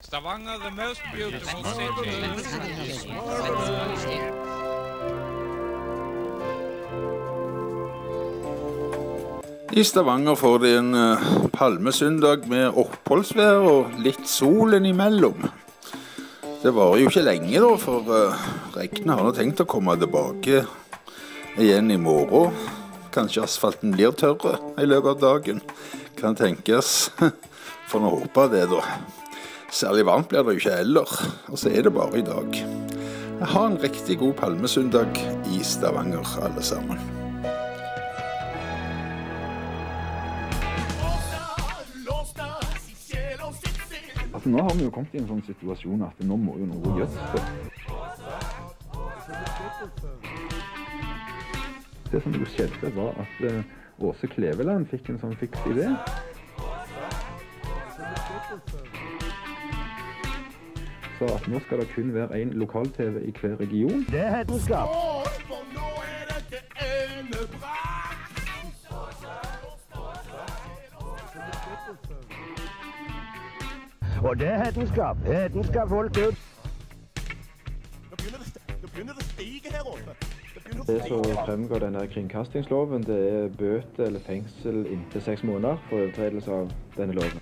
Stavanger, the most beautiful city. I Stavanger får de en palmesøndag med oppholdsvær og litt sol innimellom. Det varer jo ikke lenge da, for regnet har nå tenkt å komme tilbake igjen i morgen. Kanskje asfalten blir tørre i løpet av dagen, kan tenkes. For nå håper det da. Særlig varmt blir det jo ikke heller, og så er det bare i dag. Jeg har en riktig god palmesøndag i Stavanger, alle sammen. Altså, nå har vi jo kommet i en sånn situasjon at nå må jo noe gjøres. Det som jo skjedde var at Åse Kleveland fikk en sånn fiks idé. Så at nå skal det kun være en lokal-TV i hver region. Det er hetenskap. Og det er hetenskap. Hetenskap holdt ut. Det begynner å stige her oppe. Det som fremgår denne kringkastingsloven, det er bøte eller fengsel inntil 6 måneder for overtredelse av denne loven.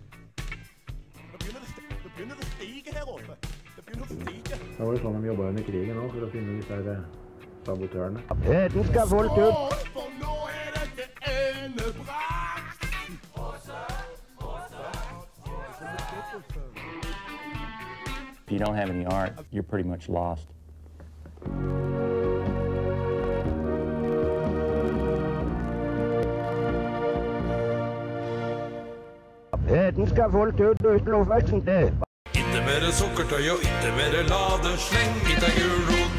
Det begynner å stige her oppe. Det begynner å stige. Da var det sånn de jobbet under krigen også, for å finne disse her sabotørene. Hetenskap holdt ut. For nå er det til endebrakt. If you don't have any art, you're pretty much lost. Hetenskap holdt ut uten oppveksten til. Ikke mere sukkertøy og ikke mere ladesleng. Ikke gulrot